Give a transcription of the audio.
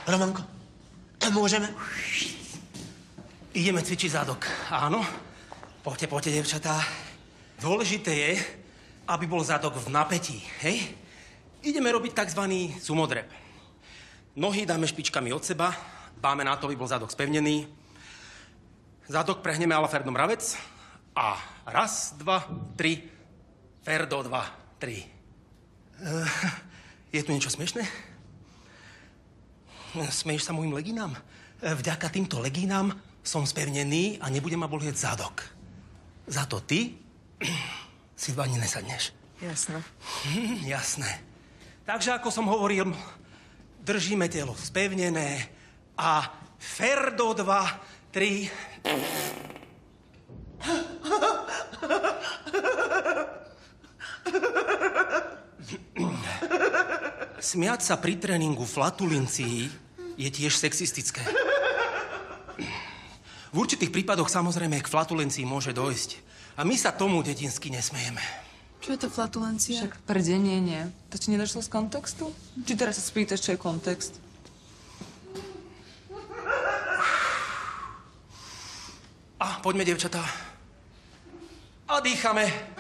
Romanko, môžeme? Ideme cvičiť zádok. Áno? Poďte, devčatá. Dôležité je, aby bol zádok v napätí, hej? Ideme robiť takzvaný sumodrep. Nohy dáme špičkami od seba, dbáme na to, aby bol zádok spevnený. Zádok prehneme a la Ferdo Mravec. A 1, 2, 3. Ferdo 2, 3. Je tu niečo smiešné? Smeješ sa mojim legínám? Vďaka týmto legínám som spevnený a nebude ma bolieť zádok. Za to ty si 2 dní nesadneš. Jasné. Jasné. Takže, ako som hovoril, držíme telo spevnené a Ferdo 2, 3. Smiať sa pri tréningu flatulencií je tiež sexistické. V určitých prípadoch samozrejme k flatulencii môže dojsť. A my sa tomu detinsky nesmejeme. Čo je to flatulencia? Však prdenie nie. To ti nedošlo z kontextu? Či teraz sa spýtaš, čo je kontext? A poďme, devčatá. A dýchame.